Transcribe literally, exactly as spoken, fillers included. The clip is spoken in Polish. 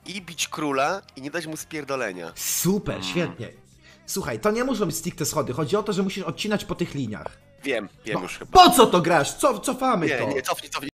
i bić króla i nie dać mu spierdolenia. Super, świetnie. Słuchaj, to nie muszą być stricte schody, chodzi o to, że musisz odcinać po tych liniach. Wiem, wiem No, już chyba. po co to grasz? Co, cofamy Nie, to. nie, cofnij, cofnij.